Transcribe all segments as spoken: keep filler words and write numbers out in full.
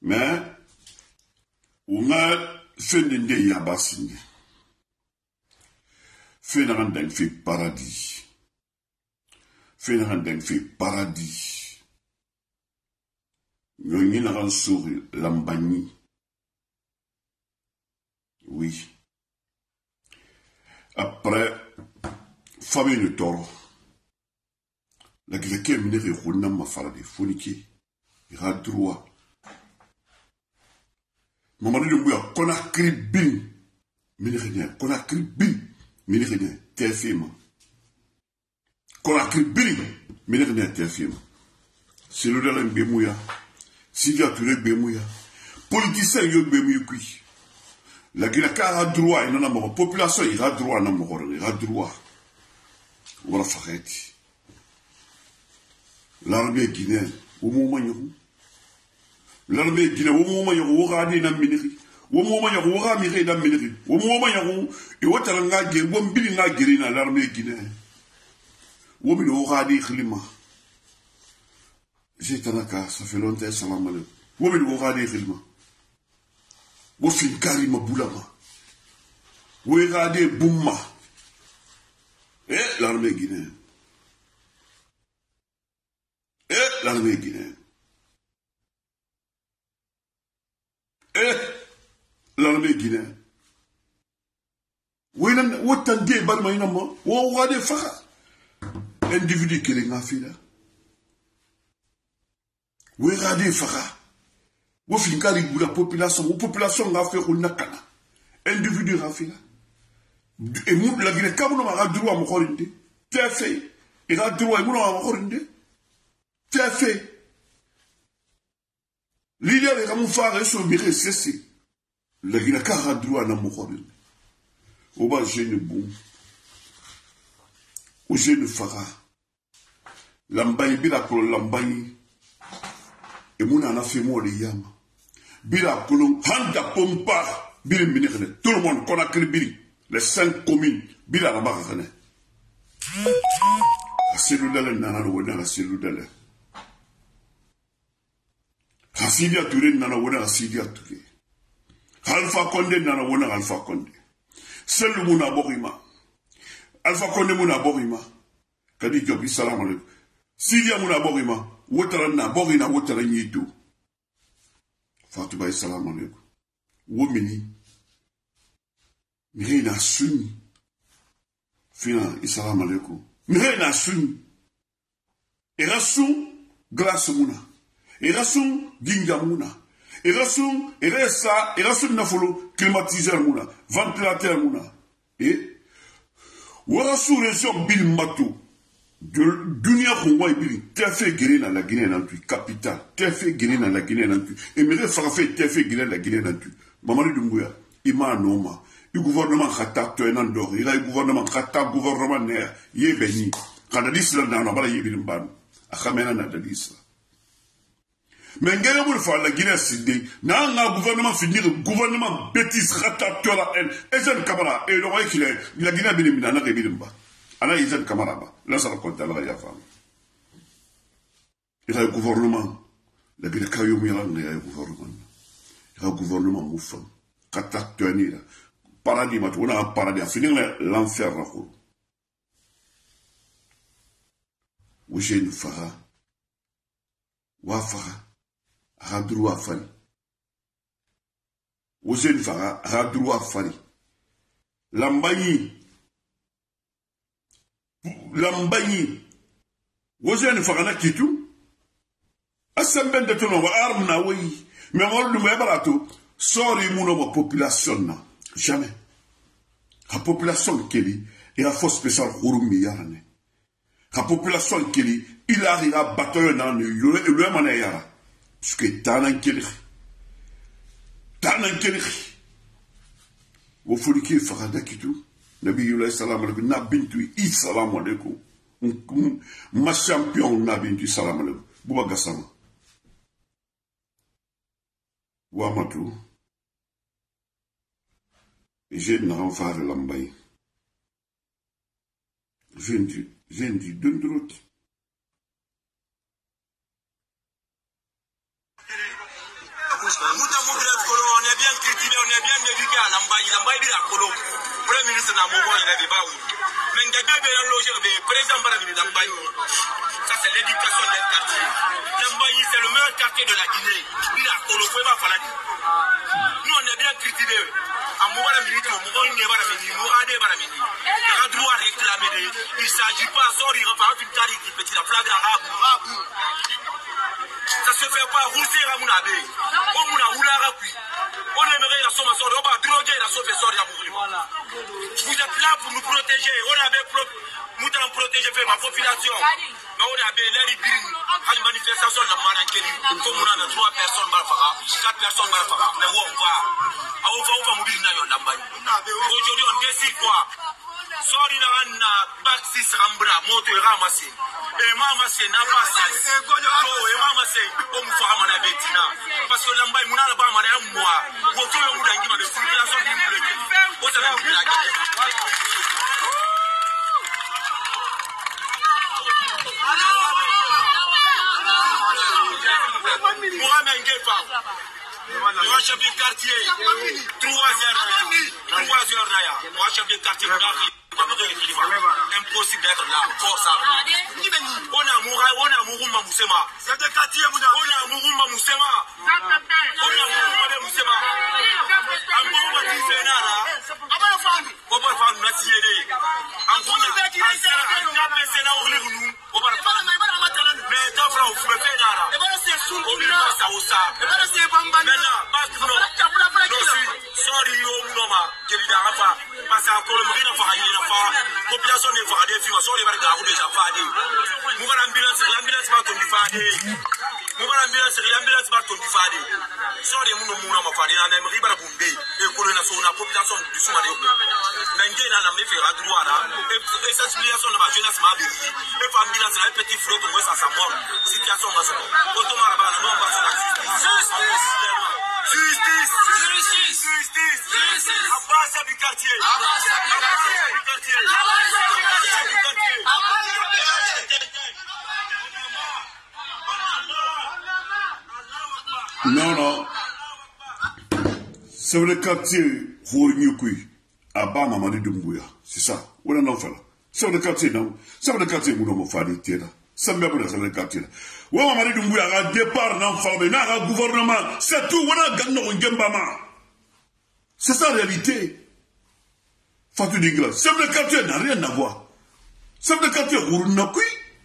mais on a fait des yabasines. Fait un fait paradis. Fait un fait paradis. Nous avons souri l'ambani. Oui. Après, famille de toro. La Grèce est menée au Nam Mafarade, Foniki. Il a droit. Maman de Mbouya, qu'on a créé bin. Ménérénien, qu'on a créé bin. Ménérénien, T F M. Qu'on a créé bin. Ménérénien, T F M. C'est le dernier Bémouya. Si tu as tout le Bémouya. Politicien, il y a Bémouya. La Grèce a droit. La population, il a droit. Il a droit. On va faire. L'armée guinéenne, au moment où l'armée guinéenne, au moment où on a des namineri, au moment où on a des namineri, au moment où on a des namineri, l'armée guinéenne, au moment où on a des climat. J'ai un cas, ça fait longtemps, salam alaikum. Au moment où on a des climat. Au fin Karima Boulama. Au moment où on a des Boumma. Et l'armée guinéenne. Et l'armée guinéenne. Et l'armée guinéenne. Où est-ce que tu as dit où est-ce que tu as dit individu qui est fait là. Où est-ce que tu as fait où est-ce que la population, la population a fait une nakana. Individu a fait là. Et la Guinée, quand on a droit à mon corps, tu as fait. Il a droit à mon corps. Tu as fait. L'idée de comment faire ce mire cessé. La Guinée a droit à mon corps. Au bas, j'ai une boum. Au j'ai une fara. L'ambaye, bila pour l'ambaye. Et mon en a fait moi les yam. Bila pour l'handa pompa. Bila minérale. Tout le monde qu'on a créé bili. Les cinq communes. Bila la barre. La cellule de la la cellule de la. Hasidia Touré nana wona Hasidia Touré. Alpha Condé nana wona Alpha Condé. Seul muna borima. Alpha Condé muna borima. Kadi jobi salam alaikum. Sidia muna borima. Wotara na borina wotara nyitu. Fatou bay salam alaikum. Womini. Mirena sunni. Fina salam alaikum. Mirena sunni. Erasun glace muna. Erasum gingamuna. Erasum eresa erasum nafolo climatiseur muna, ventilateur muna. Et warasu région bil mato. Dunia Kongwa ibili tefe Guinée dans la Guinée dans tu capitale tefe Guinée dans la Guinée dans tu et me fait tefe Guinée dans la Guinée dans tu Mamadou Doumbouya ima noma le gouvernement khata to enan dor il a le gouvernement khata gouvernement ner yebeni kana disla na bala yebini ban akhamena na dadisla. Mais ngene mo fa la Guinée sidé na nga gouvernement finir gouvernement bêtise khata to la en ezen kamara et le roi qui la Guinée binimina na rebimba ana ezen kamara ba la ça raconte la ya femme il y a un gouvernement la Guinée kayomi la il y a un gouvernement il y a un gouvernement moufam khata to ni la paradis mat on a un paradis à finir l'enfer la ko où j'ai une fara wa fara Radrou Afali. Ozen Fara, Radrou Afali. Lambayi. Lambayi. Ozen Fara na kitu. Asemben de tono wa arme na oui. Mais on le met barato. Sorry mouno wa population na. Jamais. La population keli. Et la force spéciale Khouroumi yarane. La population keli. Il arrive à battre un an. Il lui a mané yara. Parce que tanan kiri, tanan kiri, au fond qui est farada kitu, Nabi Yulay salam alaikum, na bintu i salam alaikum, ma champion na bintu salam alaikum, Bouba Gassama, Wamatou, j'ai une renfare lambaye, j'ai dit, j'ai dit, d'une droite. Mouta Mougref Kolo, on est bien cultivé, on est bien éduqué à Lambaye. Lambaye dit la Kolo. Premier ministre n'a pas il n'avait pas où. Mais Ndébé est logé, le président Baramini Lambaye. Ça, c'est l'éducation d'un quartier. Lambaye, c'est le meilleur quartier de la Guinée. Il a Kolo, il va falloir dire. Nous, on est bien cultivé. À Mouara Milite, Mouara Baramini, Mouara Baramini. Il a droit à réclamer. Il ne s'agit pas, sorry, il va falloir une tarique qui petit la flamme arabe. Ça se fait pas rousser à Mounabé. On Mouna Oula Rapui. On aimerait la somme à sortir. On va droguer la somme à sortir à Mourima. Vous êtes là pour nous protéger. On avait nous protéger ma population. Mais on avait l'air de une manifestation de Manankeli. Comme on a trois personnes, quatre personnes, mais on va. On va, on va mourir dans la bagne. Aujourd'hui, on décide quoi? Sorry, on a Baxis Rambra, moto et ramassé. Et maman c'est n'a pas ça. Et maman c'est comme Fahama na Betina. Parce que l'ambaye mouna la ba mana moi. Woto yo mouna ngima de circulation du bloqué. Vous avez vu la guerre. Mohamed Ngefa. Moi chef de quartier. Trois heures. Trois heures là. Moi chef de quartier. Impossible d'être là, force. On a mouru, on a mouru Mamoussema. C'est de quartier, on a mouru Mamoussema. On a mouru Mamoussema. Un bon petit fénara. On va faire une atelier. Un bon petit fénara. On va faire mais t'as fait un feu fénara. On va faire ça au sa. Maintenant, sorry, on va faire. Parce que le marine a fait la population n'est pas des filles, sorry, les gars, déjà fait. Nous allons l'ambulance, l'ambulance va tomber faire. Nous allons l'ambulance, l'ambulance va tomber faire. Sorry, nous nous nous faire. On a mis la bombe et qu'on a sur la population du Somalie. N'engagez dans la méfère à droit là. Et sensibilisation de la jeunesse m'a dit. Et l'ambulance, un petit flot, on voit ça, ça mort. Situation massive. Automatiquement, on va sur la justice. Justice! Justice! Justice! Justice! Abbas du quartier! Abbas du quartier! Abbas du quartier! Non, non. C'est le quartier Hounyukui. Abba Mamadi Dumbuya. C'est ça. On en fait là. C'est le quartier, non. C'est le quartier Mouno Fadi Tira. C'est le quartier là. Ouais, Mamadi Dumbuya a départ dans le n'a gouvernement. C'est tout. On a gagné un gambama. C'est ça la réalité. Fatou Dingla. C'est le quartier n'a rien à voir. C'est le quartier Hounyukui.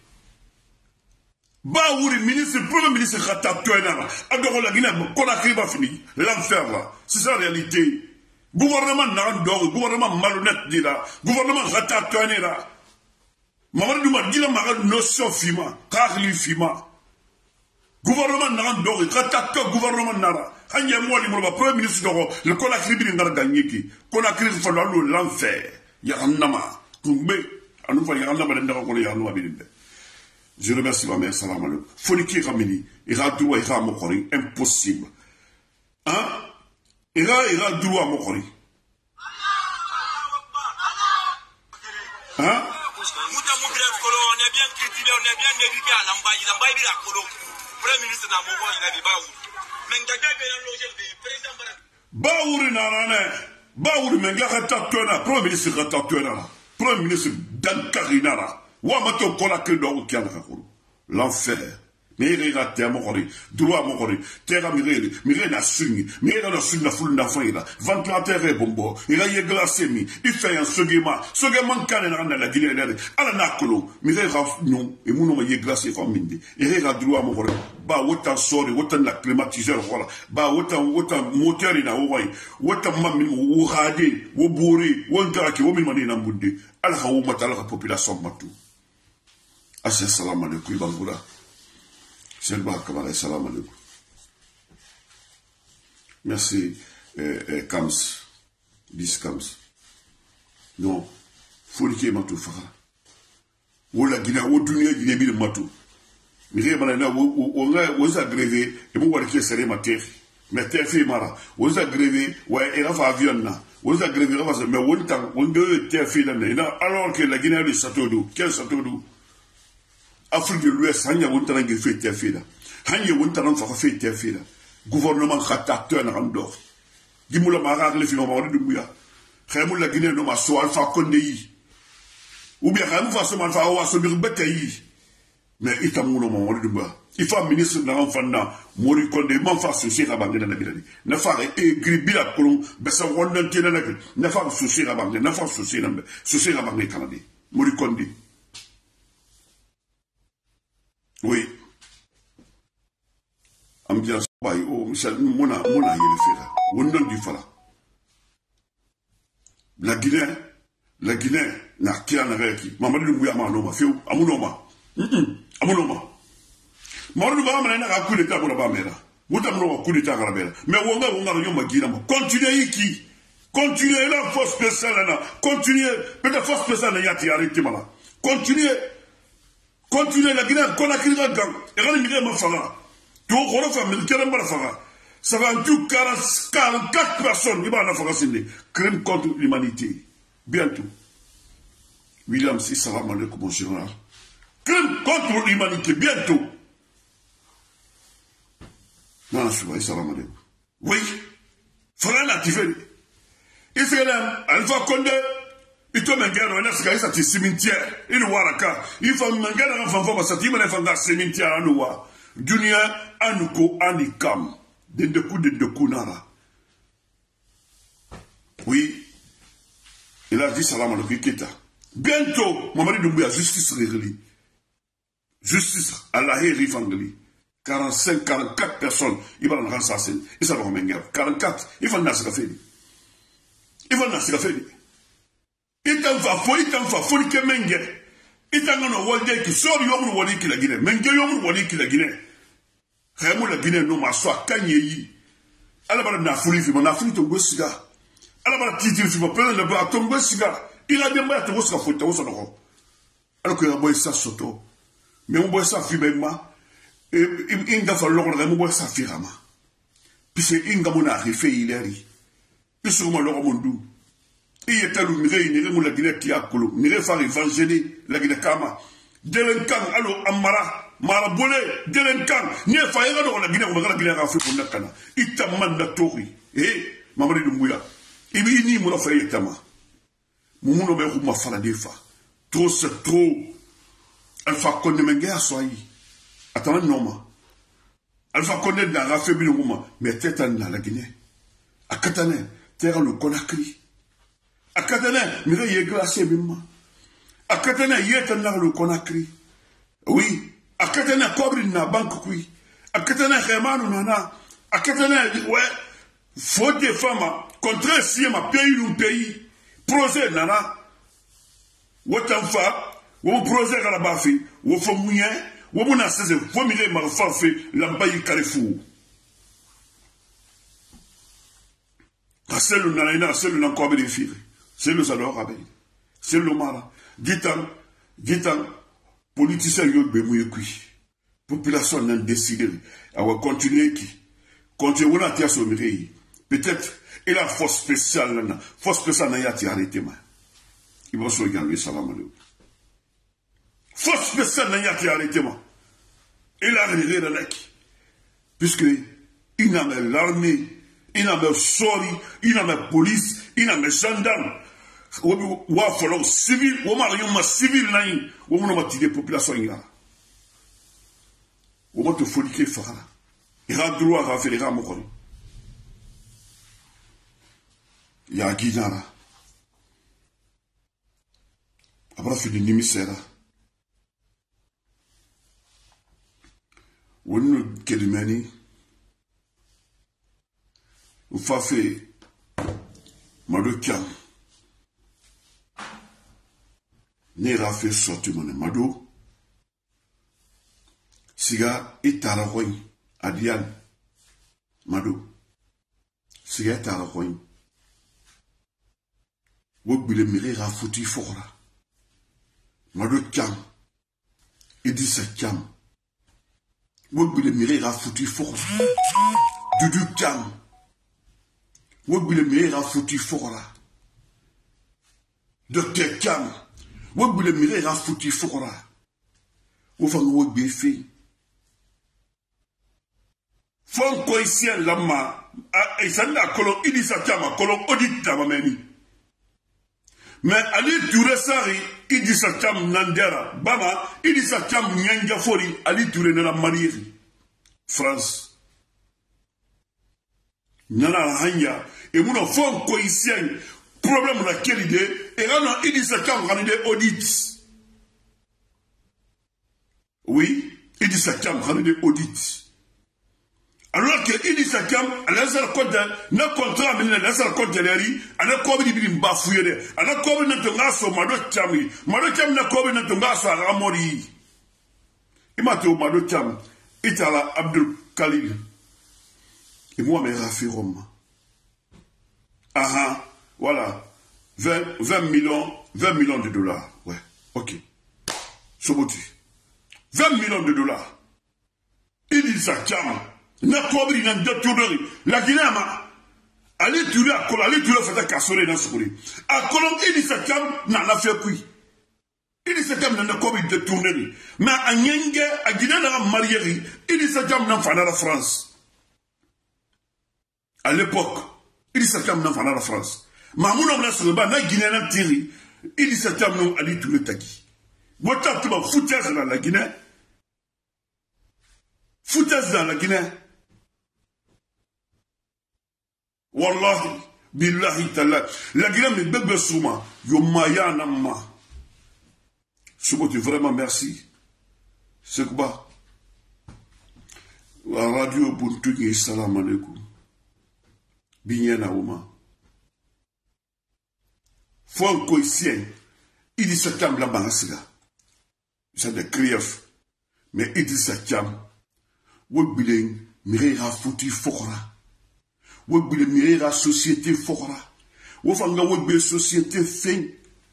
Baouri, ministre, premier ministre, Khatatoena, Adoro la Guinée, Konakri va finir, l'enfer là. C'est ça la réalité. Gouvernement Narandor, gouvernement malhonnête dit là, gouvernement Khatatoena là. Maman Douma dit la marade notion Fima, Karli Fima. Gouvernement Narandor, Khatato, gouvernement Nara. Hanya moi, le premier ministre d'Oro, le Konakri bin Narganyeki, Konakri va l'enfer. Yaranama, Toumbe, Anoufa Yaranama, Ndako Yaranama Bilinde. Je remercie ma mère, salam alaikum. Foniki Ramini, ira droit, ira mokori, impossible. Hein? Ira, ira droit mokori. Hein? Mouta Mougref Kolo, on est bien cultivé, on est bien éduqué à Lambaye. Lambaye dit la Kolo. Premier ministre n'a pas il n'avait pas où. Mais Ndébé est logé, le président Baouri Narane. Baouri Menga Ratatuena, Premier ministre Ratatuena. Premier ministre Dankarinara. Wamato kola que d'or qui a l'enfer. Mais il a terre mokori, droit mokori, terre miré, miré na sunni, miré na sunni na foule na faïda, ventilateur et bombo, il a yé glacé mi, il fait un sogema, sogema kane na la Guinée, ala na kolo, miré raf non, et mon nom yé glacé comme mindi, il a droit mokori, ba wotan sori, wotan la climatiseur voilà, ba wotan wotan moteur ina ouai, wotan mamin ou radé, ou bourré, ou ngaraki, ou minmani na mbundi, ala haou matala la population matou. Assalamu alaikum Bangoura. C'est le Bakamara, salam alaikum. Merci, euh, euh, Kams. dix Kams. Non, faut le qu'il matou fara. Ou la Guinée, ou Dunia, Guinée, Bile matou. Mais il y a des gens qui ont agrévé, et vous voyez que c'est ma terre. Mais terre fait mara. Vous agrévé, ouais, et là, va avion là. Vous agrévé, mais on t'a, on doit terre fait là. Alors que la Guinée a le château d'eau. Quel château d'eau? Afrique de l'Ouest, Hanya Wuntaran fait Tafida. Hanya Wuntaran for fait Tafida. gouvernement khatateur na rando gimula mara le fi no ma dumbuya khemul la Guinée no ma so Alpha Condé yi ou bien khemul fa so man fa wa so bir betayi mais itamuno ma dumbuya il faut ministre na enfanda Mori Condé man fa souci ka bangé na bilani na fa e gribila kolon besa wondan tena na na fa souci ka bangé na fa souci na souci ka bangé kanadi Mori Condé oui am dia bay o misal mona mona yele fera wondan di fala la Guinée la Guinée na kia na reki Mamadou Doumbouya ma no ma feu amuno ma amuno ma Mamadou Doumbouya na ka coup d'état pour ba mera wutam no coup d'état garabela mais wonga wonga no ma gira ma continuer iki continuer la force spéciale na continuer peut-être force spéciale na yati arrêter mala continuer continuer la Guinée Conakry ga gang e ga mi ma fala to ko fa militaire mbara fala ça va en tout quarante-quatre personnes qui vont en faire un crime contre l'humanité bientôt William si salam alaikum mon général crime contre l'humanité bientôt non je vois salam alaikum oui frère natifé Israël Alpha Condé il te mengena on a ce ça c'est cimetière il waraka il faut mengena en fa fa ça il me fa cimetière en wa dunia anuko anikam Dendekou Dendekou Nara. Oui. Il a dit salam alaikum Keta. Bientôt, Mamadou Doumbouya, justice réglée. Justice, Allah est rifangli. quarante-cinq, quarante-quatre personnes, ils vont en assassiner. Ils savent comment faire. quarante-quatre, ils vont en assassiner. Ils vont en assassiner. Ils t'en font folie, ils t'en font folie que menge. Ils t'en ont waldé qui sort yom wali qui la Guinée. Menge yom wali qui la Guinée. Rémo la Guinée non ma soit kanyeyi ala bala na fuli fi na fuli to gosiga ala bala titi fi pe le ba to gosiga il a bien ba to gosiga fo to so no ala ko ya boy sa soto mais mo boy sa fi be ma e inga fa lo ko mo boy sa fi rama puis inga mo na rife ileri puis mo lo ko mo ndu e yetalu mi re ni mo la Guinée ti akolo ni re fa évangéliser la Guinée kama delenkan alo amara mara bolé delenkan ni fa yega do la Guinée ko la Guinée ka fi ko nakana itamman da tori eh Mamadou Doumbouya ibi ni mo la fa yetama mo mo no be ko ma fala defa trop c'est trop Alpha Condé menga soyi atana noma Alpha Condé da ga fe bi no ma mais teta na la Guinée akatane terre le Conakry akatane mi re yeglacé bimma akatane yeta na le Conakry oui akatana kobri na banque kui akatana khemanu nana akatana ouais faut des femmes contre si ma pays un pays projet nana wotan fa wo projet kala bafi wo fo munye wo muna sese fo mi le ma fa fe lambayi kalifu aselu nana ina aselu na kobri fi c'est le salon rabé c'est le mara gitan gitan politicien yo be mouye kui population n'a décidé à continuer qui continuer on a tia so mirei peut-être et la force spéciale là force spéciale n'a ya ti arrêté ma il va se regarder salam alaikum force spéciale n'a ya ti arrêté ma il a réglé la qui puisque il n'a même l'armée il n'a même sori il n'a même police il n'a même gendarme wa folo civil wo ma yo ma civil nai wo mo ma tide population ngara wo mo to folike fara ira droit à faire ira mo ko ya gidara abra fi ni misera wonu kelimani u fa fe madokiam ne rafe sorti mon mado siga itara hoy adian mado siga itara hoy wo bile mire rafuti fora mado cham edisa cham wo bile mire rafuti fora dudu cham wo bile mire rafuti fora docteur cham wo bile mire ra futi fora wo fa wo gbe fe fon koisien lama a isanda kolon idisa chama kolon audit tamameni mais ali Touré sari idisa cham nandera bama idisa cham nyanja fori ali Touré na marié France nana hanya e muna fon koisien problème na kelide e gana idisa cham ganide audit oui idisa cham ganide audit. Alors que Idrissa Thiam, à l'Azar Kodja, n'a contrat à l'Azar Kodja, à la Kobe de Bafouye, à la Kobe de Tongaso, Mado Chami, Mado Cham n'a Kobe de Tongaso à Ramori. Il m'a dit au Mado Cham, Itala Abdul Khalil. Et moi, mes Rafi Roma. Ah ah, voilà. vingt millions, vingt millions de dollars. Ouais, ok. Soboti. vingt millions de dollars. Idrissa Thiam. Na kobri na ndoturori la Guinée ma ali tuli akola ali tuli fata kasore na sukuri akolon Idrissa Thiam na na fait kui Idrissa Thiam na kobri de tourner mais anyenge a Guinée na marieri Idrissa Thiam na fana la France à l'époque Idrissa Thiam na fana la France mamuno na sukuri na Guinée na tiri Idrissa Thiam no ali tuli taki wota tuba foutaise dans la Guinée foutaise dans la Guinée. Wallahi, billahi ta'ala. La Guinée me bébé souma. Yo maya nama. Soubote, vraiment merci. C'est quoi? La radio Buntugi, salam alaikum. Binyana Ouma. Faut koisien. Idrissa Thiam la banasiga. C'est des griefs. Mais Idrissa Thiam. Wobbiling, mirera fouti fokra. Wobile mirera société fora. Wofanga wobbe société fin.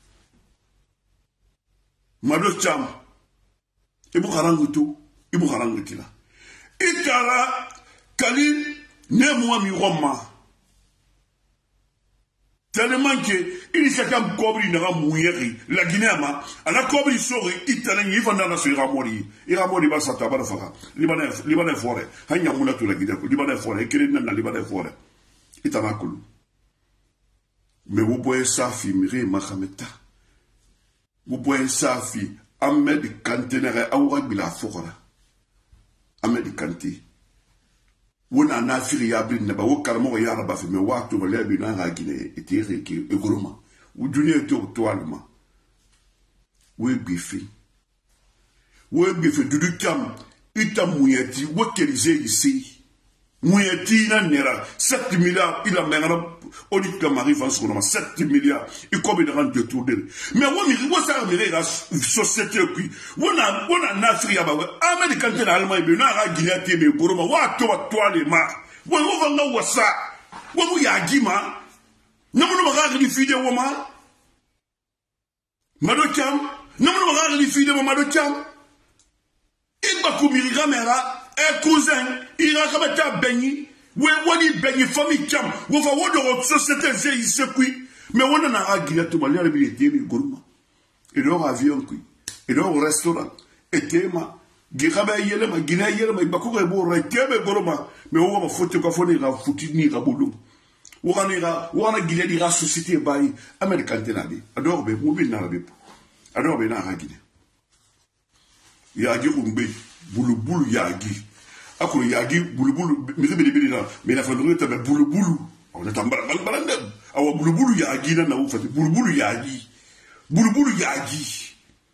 Mado Thiam. Ibu harangutu. Ibu harangutila. Itara Khalil ne moi mi Roma. Tellement que Idrissa Thiam kobri na muyeri la Guinée ma ala kobri sori itala ni fanda na so iramori iramori ba sata ba faka libanais libanais forêt hanya muna to la Guinée ko libanais forêt kire na libanais forêt itana kulu mais wo boye safi mire mahameta wo boye safi Ahmed Kanté na awra bila fokora Ahmed Kanté wona na firi ya bin na ba wo karamo ya raba fi me wa to le bi na ha Guinée etire ki egoroma wo dunia to to alma we bifi we bifi dudu Thiam ita muyeti wo kerize ici muyeti na nera sept milliards il a mengara audit comme arrive en ce sept milliards il comme de rendre de tour de mais wo mi wo sa mi la société puis wona wona na firi ya ba Ahmed Kanté na alma bi na ha Guinée te be goroma wa to wa to ale ma wo wo vanga wasa wo mu ya gima namuno magaga ni fide wo ma Mado Thiam namuno magaga ni fide wo Mado Thiam igba kumiri gamera e cousin ira kabata benyi we woni benyi famille Thiam wo fa wodo société ze ici kui mais wona na agira to mali ara bi de bi goruma et do avion kui et do restaurant et tema girabe yele ma Guinée yele ma ba ko ko bo retebe goruma mais wo ma foto ko foni ga futi ni ga bodu Ouranira, ouana Guinée dira société bayi Ahmed Kanté nabi. Adore be mobile na rabi. Adore be na Guinée. Yagi umbe bulu bulu yagi. Ako yagi bulu bulu mi be be na mais la fondre ta bulu bulu. On est en bal balande. Awa bulu bulu yagi na na ufati bulu bulu yagi. Bulu bulu yagi.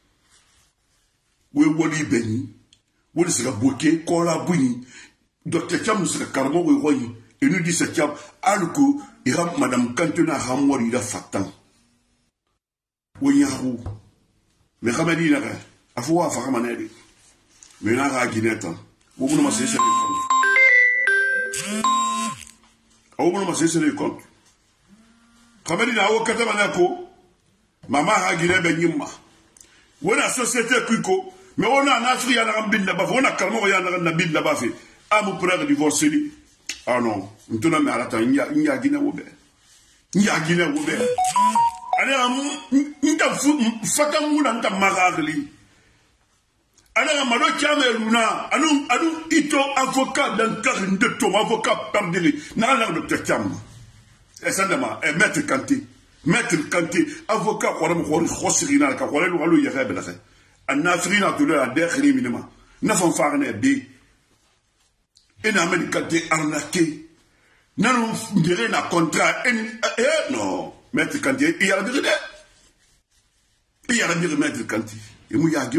We woni beni. Woni sera boké kola buni. Docteur Thiam sera karmo we royi. Et nous dit cette Thiam, alko, il a Madame Cantona Ramor, il a fatan. Oui, Yarou. Mais Ramadi n'a rien. A faut avoir Ramanelli. Mais il a Guinette. Vous ne m'assez les comptes. Vous ne m'assez les comptes. Ramadi n'a pas Katamanako. Maman a Guinée Benima. On a société Kuko. Mais on a un Afrique à la Rambine là-bas. On a Kalmo et à la Nabine là-bas. Ah, mon frère divorcé. Ah non, on tourne à la taille, il y a Guinée au Bé. Il y a Guinée au Bé. Allez, il y a Fatamou dans ta maragli. Alors, Mado Chame Luna, Anou, Anou, Ito, avocat d'un carré de tom, avocat perdeli, n'a pas docteur Cham. Et ça, et maître Kanté, maître Kanté, avocat, quoi, on Rossirina, car on a le Yareb, en Afrina, tout le monde, derrière minima. N'a pas fait un B. Et n'a pas Kanté arnaqué. N'a pas dit un contrat. Eh, non, maître Kanté, il y a dit, il y a dit, maître Kanté. Et moi, il y a dit,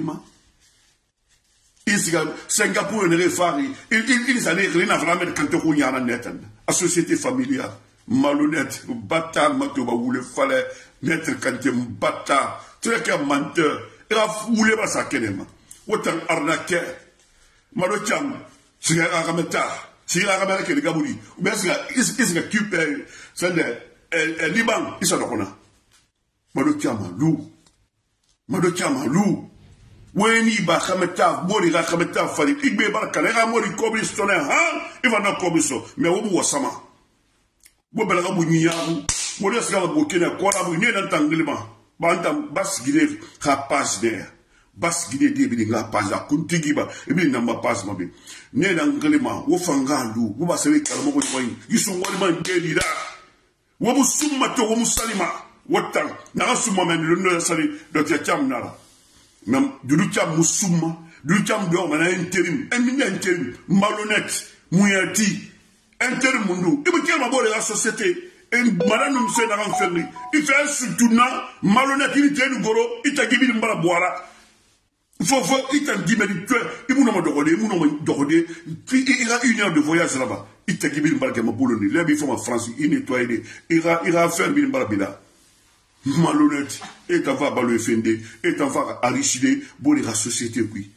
Singapour ne réfari, il s'en est rien à vraiment quand on y a un net. La société familiale, malhonnête, bâtard, matoba, où le fallait mettre quand tu es bâtard, tu es qu'un menteur, il a voulu pas ça qu'elle autant arnaquer. Malocham, c'est un rameta, c'est un rameta qui est gabouli, ou bien c'est un cube, c'est un Liban, il s'en a. Malocham, loup, Malocham, loup. Weni ba khameta bori ga khameta fali igbe barka la mori kobi stone ha iva na kobi so me wo bu wasama bo bela ga bunyi yabu mo le sga bo kene ko la bu ne nan tangilima ba ntam bas gide ha pass there bas gide de bi nga pass a kuntigi ba e bi na ma pass ma bi ne nan ngalima wo fanga lu wo ba sewe kalmo ko koyi yiso ngori man geli da wo bu summa to wo musalima wotan na summa men lu no sali do te cham nara même du Lucham Moussouma, du Lucham d'or, on a intérim, un mini intérim, malhonnête, mouillati, intérim mundo. Il me tient d'abord la société, et madame nous s'est dans l'enfermé. Il fait un soutournant, malhonnête, il tient le goro, il t'a dit qu'il m'a boire. Il faut voir, il t'a dit, mais il m'a demandé, il m'a demandé, il a une heure de voyage là-bas. Il t'a dit qu'il m'a boulonné. Là, il faut en France, il nettoie, il a faire il m'a bida. Malhonnête, et t'en vas le F N D, et t'en vas enrichir pour la société, oui.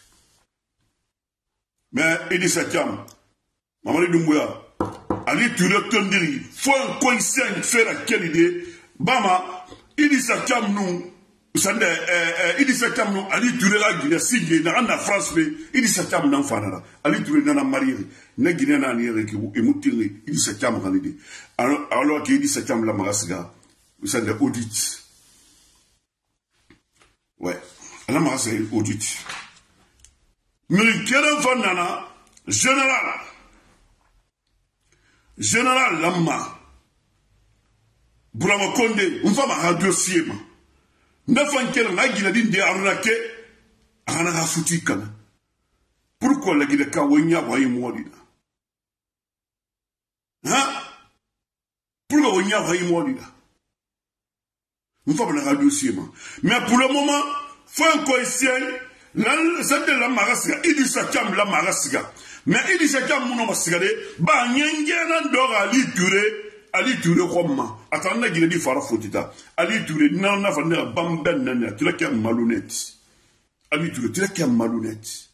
Mais, il dit ça, tiens, maman de Mouya, allez, tu le tendris, faut un coin cinq, faire à quelle idée, Bama, il dit ça, tiens, nous, il dit ça, tiens, nous, allez, tu le la Guinée, si Guinée, dans la France, mais, il dit ça, tiens, nous, enfant, allez, tu le dans la mariée, ne Guinée, n'a rien, et moutiri, il dit ça, tiens, nous, alors qu'il dit ça, tiens, la marasga. C'est de l'audit. Ouais. La masse est audit. Mais quel enfant général. Général Lama. Bourama Konde, on va ma radio siema. Neuf ans qu'elle a dit de arnaquer. On a foutu kana. Pourquoi la guide Kawenya voyait mourir? Hein? Pourquoi Wenya voyait mourir? Nous faisons un dossier. Mais pour le moment, il faut un coïncien. C'est de la marasiga. Il dit ça, la marasiga. Mais il dit ça, mon nom, c'est que, bah, n'y a rien d'or à l'y durer, à l'y durer comment. Attendez, il dit Farah Fotita. À l'y durer, non, non, non, bamben, non, tu l'as qu'un malhonnête. À l'y durer, tu l'as qu'un malhonnête.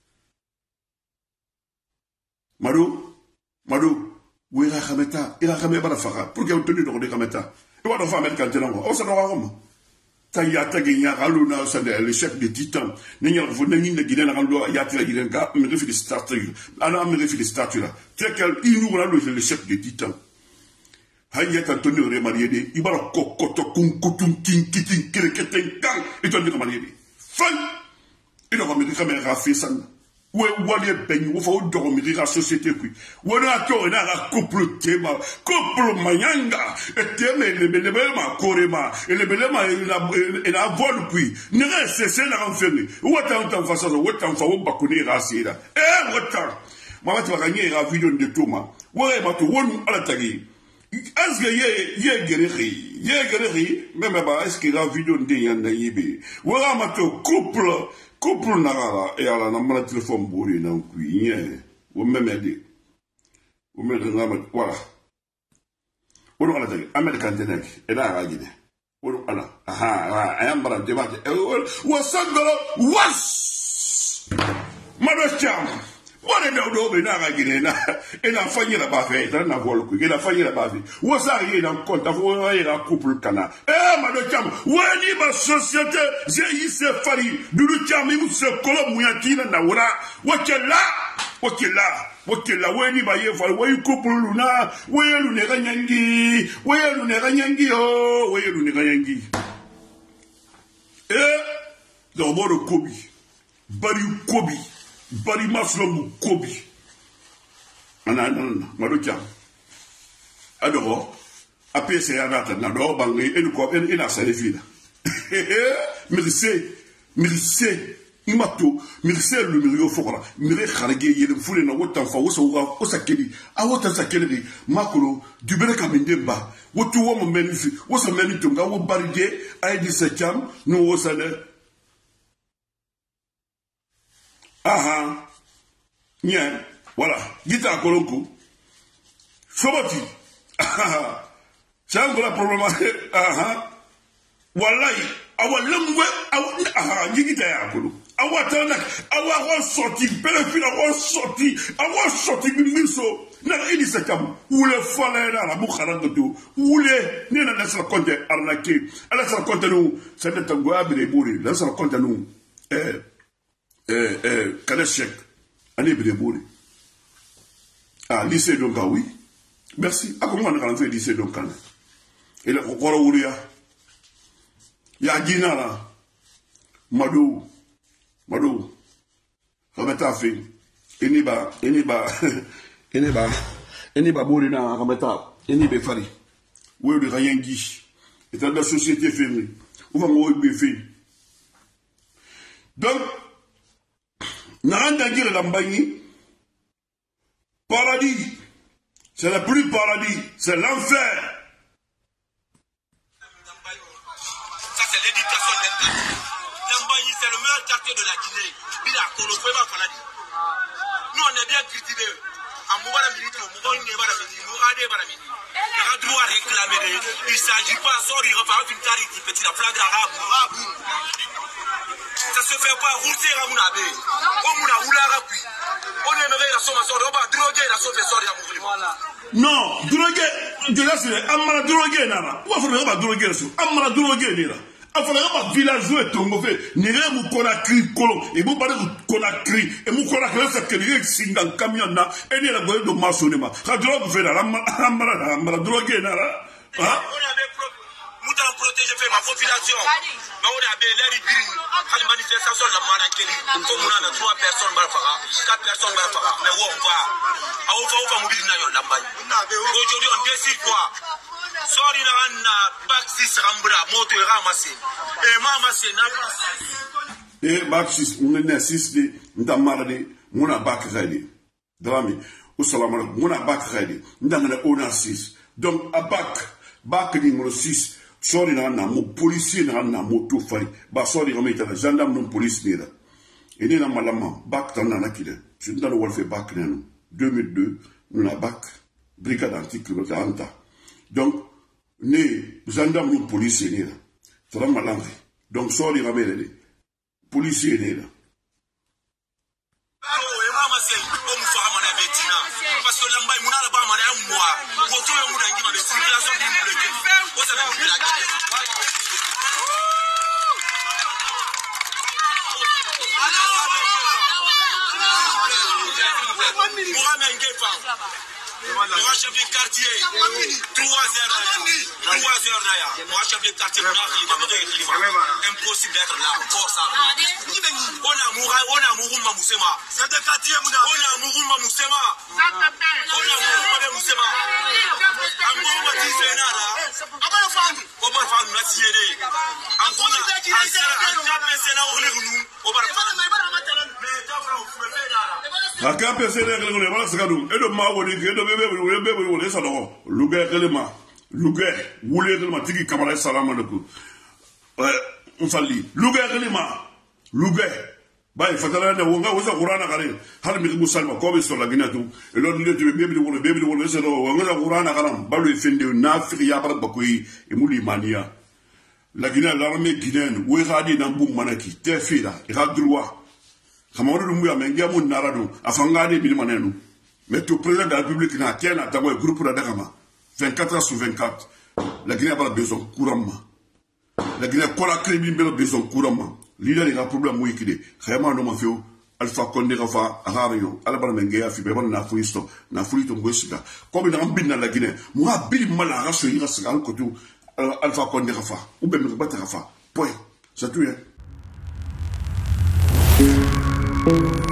Mado, Mado, où est la Kameta? Il a ramé par la Farah. Pour qu'il y ait tenu dans les Kameta. Il va devoir mettre quand on s'en va rome. Taya Tagaya, Aluna, le chef des titans. N'y a pas de Guinée, il y a des Guinée, mais il fait des statues. Alors, il fait des statues là. Tel qu'il nous a le chef des titans. Hayat Antonio Remarié, il va le cocoto, kunkutum, kinkitin, kiriketin, kang, et on dit Remarié. Fin! Il aura mis des caméras fait ça. Où est les peignes, où faut dormir la société, puis. Où est la tour, et la couple tema, couple mayanga, et teme, et le belema, korema, et le belema, et la vol, puis. Ne reste, c'est la renfermée. Où est en temps façon, où est en façon, baconner la sida. Eh, où est en? Maman, tu vas gagner la vidéo de Thomas. Où est ma tour, où à la tagui? Est-ce que yé, yé, guéri, yé, guéri, même bah, est-ce que la vidéo de Yanda Yébé? Où est ma tour, couple, couple nagara et ala na mala téléphone bouri na kuyi wo memede wo memede ngama wala wono ala tagi american tenek e da ga gide wono ala aha ayam bara de bate wo sangalo was mado cham wone do do be na ga gide na e na fanyira ba fe ta na vol ku e na fanyira ba fe wo sa yi na konta fo wo yi na couple kana e mado cham woni ba société j'ai se fari du cham mu se kolo muyatina na wora wokela wokela wokela woni ba ye fari wo couple luna wo ye lu ne ga nyangi wo ye lu ne ga nyangi o wo ye lu ne ga nyangi e do mo ro kobi bari kobi bari maslom kobi ana nana madocha adoro apese ya nata na do bangi enu ko en ina sa defina mirse mirse imato mirse lu milio fokora mire kharage yele fule na wotan fa wosa wo sa kedi a wotan sa kedi makolo du bele kamendemba wotu wo mo menifi wosa menito nga wo barige ay di sa cham no wosa ne aha nya voilà gita kolonko sobati aha changola problème aha wallahi awalangwe aha gita ya kolo awatana awa wa sorti bele fila wa sorti awa sorti bimiso na idi sakam ule fala na la mukharanga do ule ni na nasra konte arnake ala sra konte no sadata gwabire buri la sra konte no eh eh eh kaneshek ani bire buri ah lycée donc oui merci a comment on a fait lycée donc kan et le kokoro wuria ya ginara madu madu kameta fe eniba eniba eniba eniba buri na kameta enibe fari wo de rayengi et dans la société féminine ou va mo be fe donc naranda dire lambani paradis c'est le plus paradis c'est l'enfer. C'est le meilleur quartier de la Guinée. Nous, on est bien cultivé. Il ne s'agit pas, sorry, refaire une carrière qui petit la flague arabe. Ça se fait pas rouler à Mounabe. On a roulé à Rapi. On aimerait la somme à sortir. On va droguer la somme à sortir à Mounabe. Non, droguer, de là c'est Amara droguer, Nana. On va faire un droguer, Amara droguer, Nina. Afala ba village où Tongo fait nire mu Conakry kolo et mu bale Conakry et mu Conakry ça que nire singa camion na et ni la boye de masonema ka drogue fait la amara amara drogue na la hein on avait muta protéger fait ma population mais on avait l'air ibiri à la manifestation la Manankeli comme on a trois personnes malfara quatre personnes malfara mais on va a on va on va mobile na yo lambani aujourd'hui on décide quoi. Sorry na Baxis Rambra moto ramase e mama se na e Baxis unene sisde ndamara de muna bakkhadi drami assalamu alaykum muna bakkhadi ndamana ona six donc abak bakdi numéro six sorry na na mo policier na na moto fari ba sorry na meta gendarme non police nira e ni na malama bak tan na kide je ndalo wolfe bak nenu deux mille deux na bak brigade anti-criminalité anta donc ne gendarme ou policier ne la ça va mal donc sort il ramène les policier ne la parce que l'amba il n'a pas mal à moi autour de moi dans la circulation d'une bloquée au sein de la Mohamed Gefa moi chef de quartier trois heures trois heures là moi chef de quartier impossible d'être là pour ça on a mouru on a mouru ma musema chef de quartier on a mouru ma musema on a mouru ma musema ambo ma tisena là abana fangu obar fangu na tiere angona ansara anjape sena ogunu obar fangu mais tafra a ka pese le ngule wala sakadu edo ma woni edo bebe wole bebe wole sa do luga kelema luga wule kelema tigi kamara salamu alaikum euh on sali luga kelema luga bay fatala ne wonga wosa qur'ana kare har mi musalma ko be so la ginatu e lo ndete bebe wole bebe wole sa do wonga qur'ana karam balu fende nafiq ya bar bakoy e mulimania la Guinée l'armée guinéenne wo radi na bu manaki te fida e ha droit Kamaro Lumbuya mengia mu narado afangade bi manenu mais tout président de la République na tienne à taboy groupe de Dakama vingt-quatre heures sur vingt-quatre la Guinée a pas besoin couramment la Guinée kola crébi belo besoin couramment leader il a problème mo ikide khayama no mafio Alpha Condé rafa arario ala bana mengia fi be bana na fuisto na fuito ngosika ko bi na mbina la Guinée mo abili mala raso ira sgal ko tu Alpha Condé rafa ou be me batara rafa point c'est tout hein. Thank you.